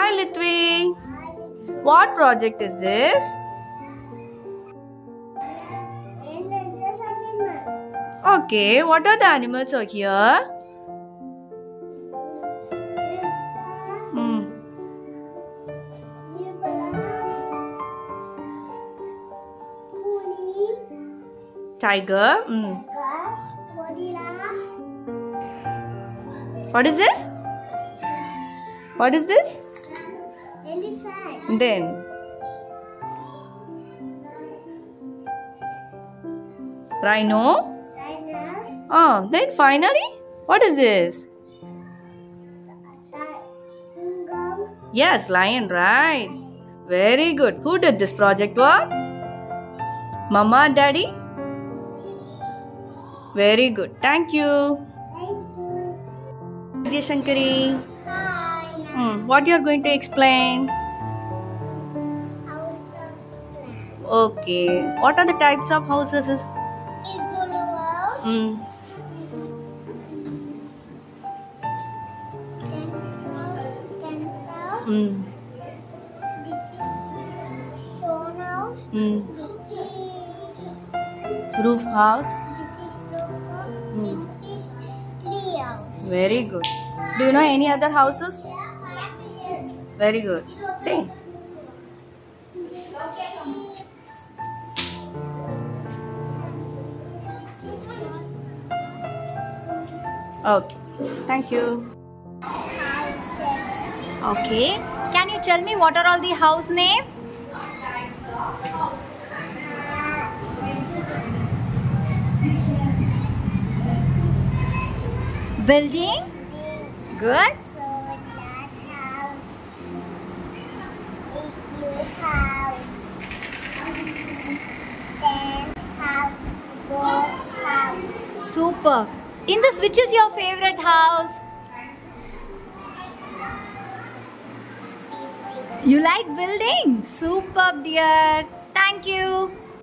Hi Litvi. What project is this? Okay, what are the animals over here? Tiger. What is this? What is this? Elephant. Then. Rhino. Rhino. Oh, then finally, what is this? Sungam. Yes, lion, right? Very good. Who did this project work? Mama, Daddy? Very good. Thank you. Thank you. Vidya Shankari. Hi. What you are going to explain? House of plants. Okay. What are the types of houses? Igloo house. Mm. Stone house. Roof house. Tree house. Very good. Do you know any other houses? Very good. Say. Okay. Thank you. Okay. Can you tell me what are all the house name? Building? Good. So that house, igloo house, tent house, boat house. Super. In this, which is your favorite house? You like building? Superb, dear. Thank you.